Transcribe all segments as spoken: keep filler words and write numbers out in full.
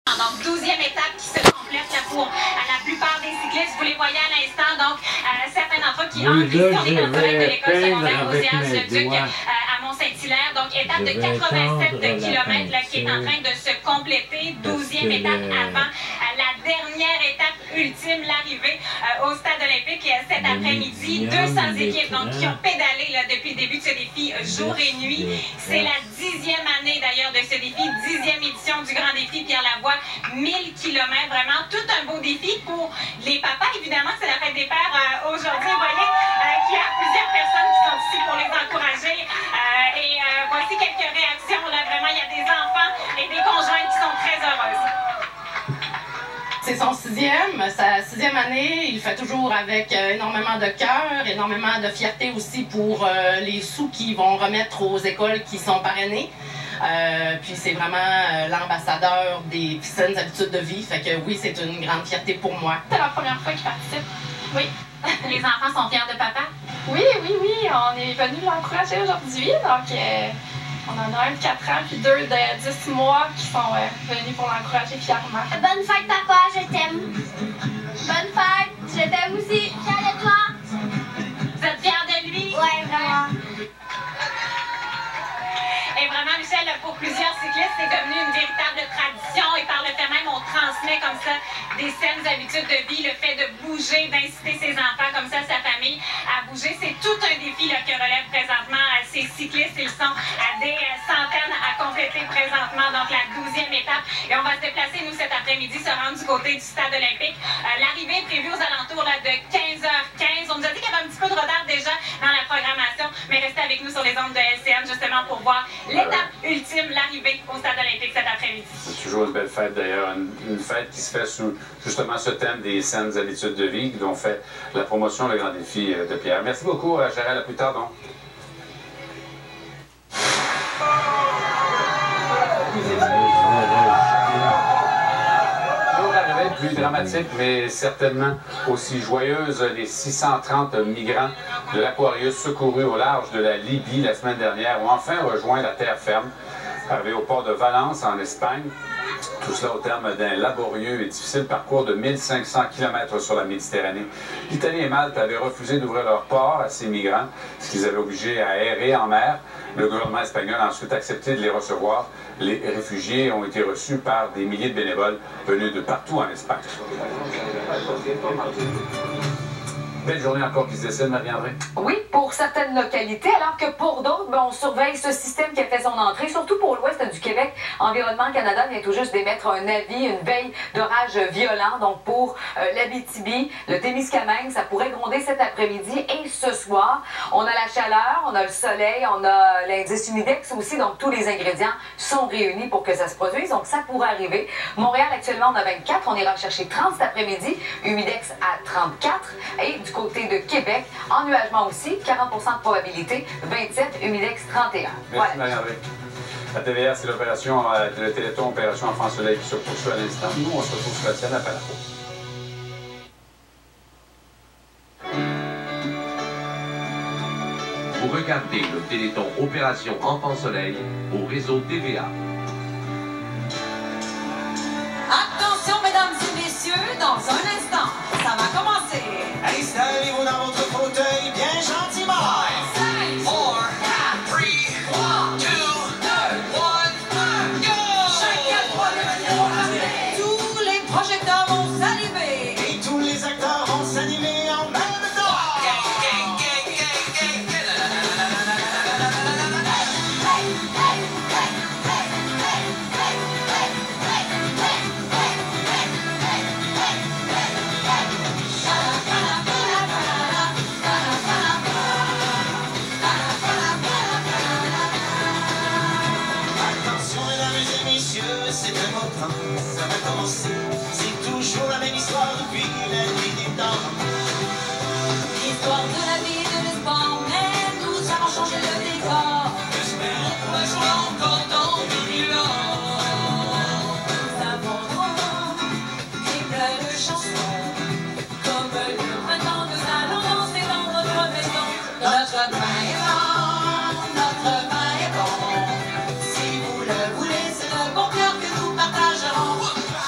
Donc, douzième étape qui se complète là, pour à la plupart des cyclistes. Vous les voyez à l'instant. Donc, euh, certains d'entre eux qui oui, entrent ici, on est en vais de l'école secondaire avec Océane-le-Duc euh, à Mont-Saint-Hilaire. Donc, étape de quatre-vingt-sept kilomètres là, qui est en train de se compléter. douzième étape le... avant euh, la dernière étape ultime, l'arrivée euh, au stade olympique euh, cet après-midi. deux cents équipes donc, qui ont pédalé là, depuis le début de ce défi euh, jour et nuit. C'est la dixième année d'ailleurs de ce défi, dixième édition du Grand Défi Pierre Lavoie, mille kilomètres, vraiment tout un beau défi pour les papas. Évidemment, c'est la fête des pères euh, aujourd'hui. Vous voyez euh, qu'il y a plusieurs personnes qui sont ici pour les encourager. Euh, et euh, voici quelques réactions. Là, vraiment, il y a des enfants et des conjointes qui sont très heureuses. C'est son sixième, sa sixième année. Il le fait toujours avec euh, énormément de cœur, énormément de fierté aussi pour euh, les sous qu'ils vont remettre aux écoles qui sont parrainées. Euh, puis c'est vraiment euh, l'ambassadeur des saines habitudes de vie. Fait que oui, c'est une grande fierté pour moi. C'est la première fois qu'il participe. Oui. Les enfants sont fiers de papa? Oui, oui, oui. On est venu l'encourager aujourd'hui. Donc, euh, on en a un de quatre ans puis deux de dix mois qui sont euh, venus pour l'encourager fièrement. Bonne fête, papa, je t'aime. Bonne fête, je t'aime aussi. Fière de toi. Vous êtes fiers de lui? Ouais, vraiment. Et vraiment, Michel, pour plusieurs cyclistes, c'est devenu une véritable tradition et par le fait même, on transmet comme ça des saines habitudes de vie, le fait de bouger, d'inciter ses enfants comme ça, sa famille à bouger. C'est tout un défi là, que relèvent présentement euh, ces cyclistes. Ils sont à des euh, centaines à compléter présentement, donc la douzième étape. Et on va se déplacer, nous, cet après-midi, se rendre du côté du stade olympique. Euh, L'arrivée est prévue aux alentours là, de quinze heures quinze. On nous a dit qu'il y avait un petit peu de retard déjà dans la programmation, mais restez avec nous sur les ondes de L C N justement pour voir l'étape ultime, l'arrivée au stade olympique cet après-midi. C'est toujours une belle fête d'ailleurs, une, une fête qui se fait sous justement ce thème des saines habitudes de vie, dont fait la promotion, le Grand Défi de Pierre. Merci beaucoup, Gérald, à plus tard donc. Plus dramatique, mais certainement aussi joyeuse, les six cent trente migrants de l'Aquarius secourus au large de la Libye la semaine dernière ont enfin rejoint la terre ferme, arrivés au port de Valence en Espagne. Tout cela au terme d'un laborieux et difficile parcours de mille cinq cents kilomètres sur la Méditerranée. L'Italie et Malte avaient refusé d'ouvrir leur port à ces migrants, ce qui les avait obligés à errer en mer. Le gouvernement espagnol a ensuite accepté de les recevoir. Les réfugiés ont été reçus par des milliers de bénévoles venus de partout en Espagne. Belle journée encore qui se dessine, Marie-André. Oui, pour certaines localités, alors que pour d'autres, ben, on surveille ce système qui a fait son entrée, surtout pour l'ouest du Québec. Environnement Canada vient tout juste d'émettre un avis, une veille d'orage violent. Donc pour euh, l'Abitibi, le Témiscamingue, ça pourrait gronder cet après-midi et ce soir. On a la chaleur, on a le soleil, on a l'indice humidex aussi. Donc tous les ingrédients sont réunis pour que ça se produise. Donc ça pourrait arriver. Montréal, actuellement, on a vingt-quatre. On ira chercher trente cet après-midi. Humidex à trente-quatre. Et du côté de Québec, ennuagement aussi, quarante pour cent de probabilité, vingt-sept, humidex trente et un. Merci, voilà. Marie-André. La T V R, c'est l'opération, euh, le Téléthon Opération Enfant Soleil qui se poursuit à l'instant. Nous, on se retrouve sur la scène après la pause. Vous regardez le Téléthon Opération Enfant Soleil au réseau T V A. Attention, mesdames et messieurs, dans un instant, ça va commencer. Installez-vous dans votre fauteuil bien gentiment. cinq, quatre, trois, deux, un, go! Chacun doit devenir. Tous les projecteurs vont s'allumer. Et tous les acteurs vont s'animer en même temps. C'est un beau temps, ça va commencer. C'est toujours la même histoire depuis la nuit des temps. L'histoire de la vie, de l'espoir, mais nous avons changé le décor. Espérons pour un jour encore dans deux mille ans. Nous avons droit des plein de chansons. Comme le printemps, nous allons danser dans notre maison. Notre pain est bon, notre pain est bon. Si vous le voulez, c'est le bon cœur que nous partagerons.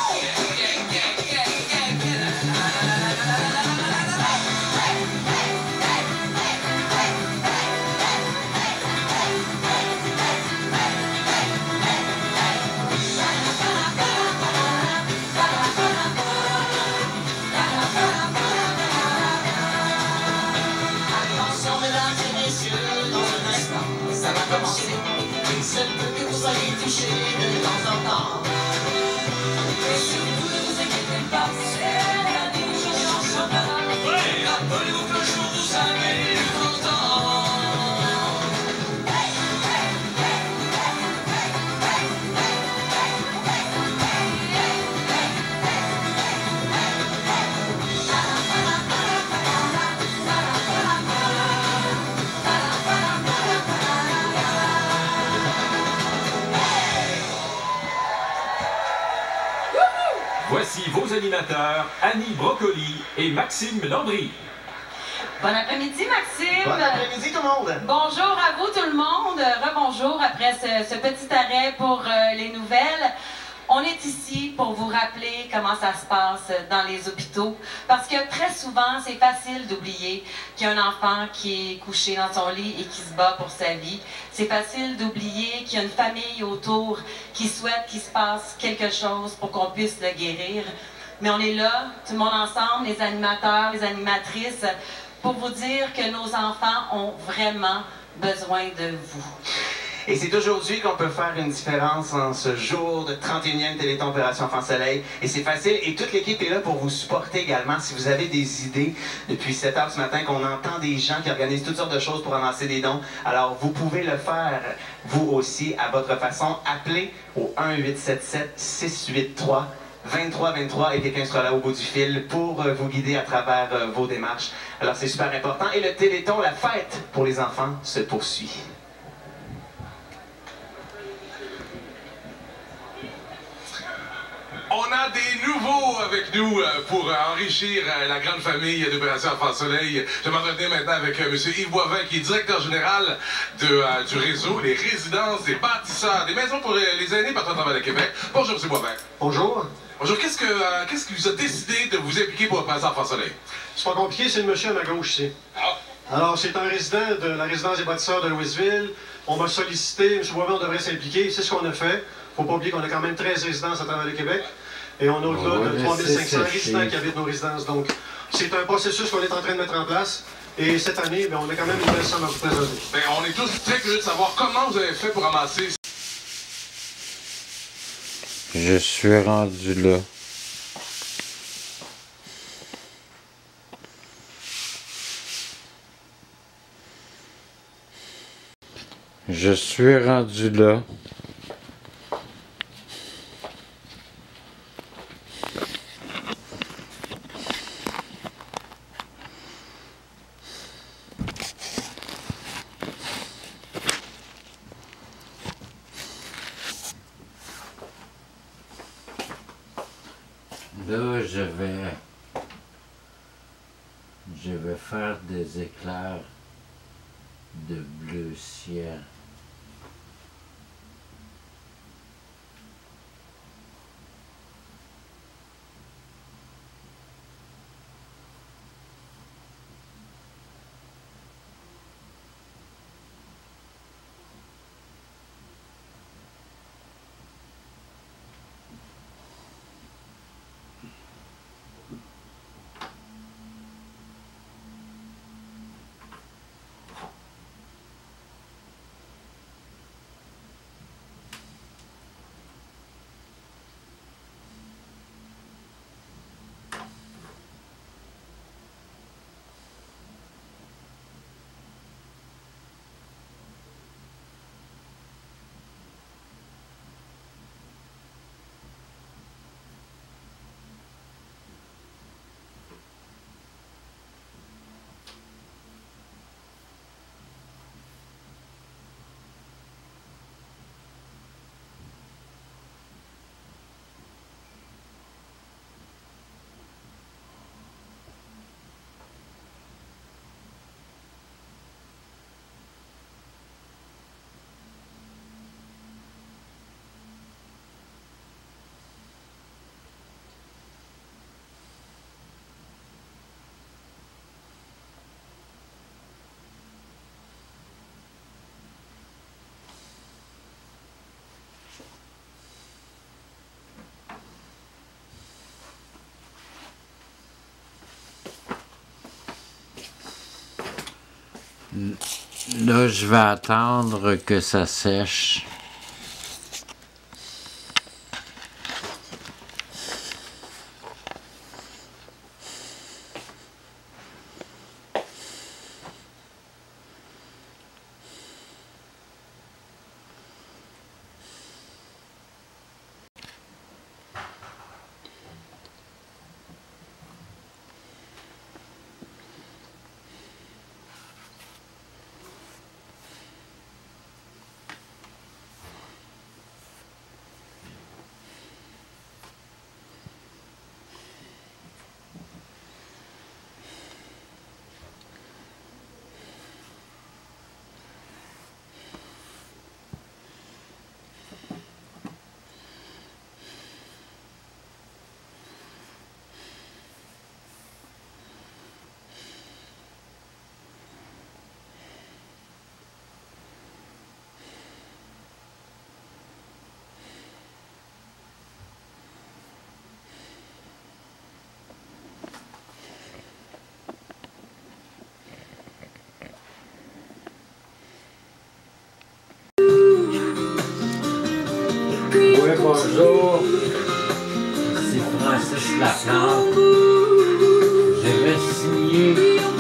Voici vos animateurs, Annie Brocoli et Maxime Landry. Bon après-midi, Maxime. Bon après-midi, tout le monde. Bonjour à vous, tout le monde. Rebonjour après ce, ce petit arrêt pour euh, les nouvelles. On est ici pour vous rappeler comment ça se passe dans les hôpitaux, parce que très souvent, c'est facile d'oublier qu'il y a un enfant qui est couché dans son lit et qui se bat pour sa vie. C'est facile d'oublier qu'il y a une famille autour qui souhaite qu'il se passe quelque chose pour qu'on puisse le guérir. Mais on est là, tout le monde ensemble, les animateurs, les animatrices, pour vous dire que nos enfants ont vraiment besoin de vous. Et c'est aujourd'hui qu'on peut faire une différence en ce jour de trente et unième Téléthon Opération Enfant Soleil. Et c'est facile, et toute l'équipe est là pour vous supporter également. Si vous avez des idées, depuis sept heures ce matin, qu'on entend des gens qui organisent toutes sortes de choses pour amasser des dons, alors vous pouvez le faire, vous aussi, à votre façon. Appelez au un huit sept sept, six huit trois, vingt-trois vingt-trois et quelqu'un sera là au bout du fil pour vous guider à travers vos démarches. Alors c'est super important. Et le Téléthon, la fête pour les enfants, se poursuit. On a des nouveaux avec nous pour enrichir la grande famille d'Opération Enfant Soleil. Je vais m'entretenir maintenant avec M. Yves Boivin, qui est directeur général de, euh, du réseau, les résidences, des bâtisseurs, des maisons pour les aînés partout à travers le Québec. Bonjour, M. Boivin. Bonjour. Bonjour. Qu'est-ce que, euh, qu'est-ce qui vous a décidé de vous impliquer pour Opération Enfant Soleil? C'est pas compliqué, c'est le monsieur à ma gauche ici. Ah. Alors, c'est un résident de la résidence des bâtisseurs de Louisville. On m'a sollicité, M. Boivin, on devrait s'impliquer. C'est ce qu'on a fait. Faut pas oublier qu'on a quand même treize résidences à travers le Québec. Et on a au-delà ouais, de trois mille cinq cents résidents chiffre. qui habitent nos résidences. Donc, c'est un processus qu'on est en train de mettre en place. Et cette année, bien, on a quand même une belle somme à vous présenter. Bien, on est tous très curieux de savoir comment vous avez fait pour ramasser. Je suis rendu là. Je suis rendu là. Là, je vais, je vais faire des éclairs de bleu ciel. Là, je vais attendre que ça sèche. Bonjour, c'est Francis Laplante. Je vais signer.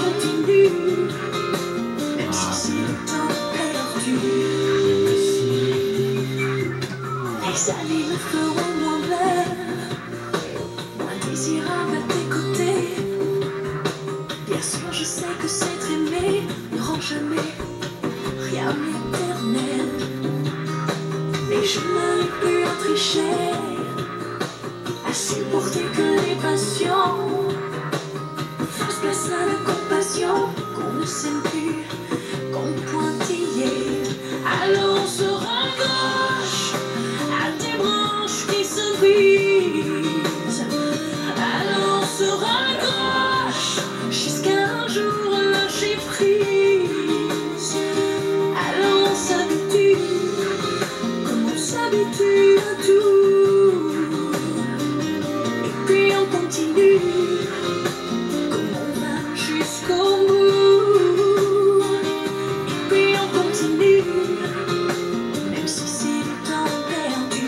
Même si c'est le temps perdu, Je vais signer. les années me feront moins belle, moins désirable à tes côtés. Bien sûr, je sais que s'être aimé ne rend jamais rien d'éternel. Mais je n'arrive plus à tricher, à supporter que les passions fassent place à la compassion, qu'on ne s'aime plus, qu'on pointillait. Alors on se raccroche à des branches qui se brisent. Alors on se raccroche jusqu'à un jour lâcher prise. Alors on s'habitue, comme on s'habitue à tout. Et puis on continue, comme on va jusqu'au bout. Et puis on continue, même si c'est du temps perdu.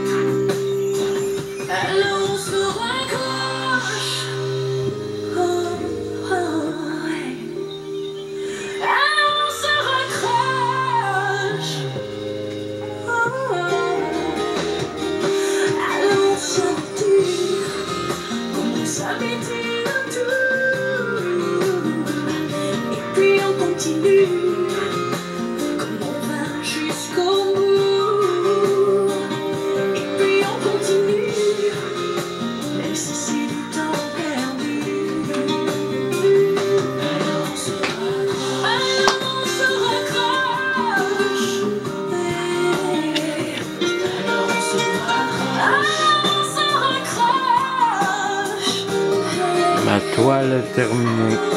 Alors on se raccroche. Oh, oh, ouais. Alors on se raccroche. Oh, oh. Alors on s'habitue, comme on s'habitue à tout. Et puis on continue, comme on va jusqu'au bout. Et puis on continue, même si c'est du temps perdu. Alors on se raccroche. Alors on se raccroche. Ouais. Alors on se raccroche. Alors on se raccroche. Ma toile est terminée.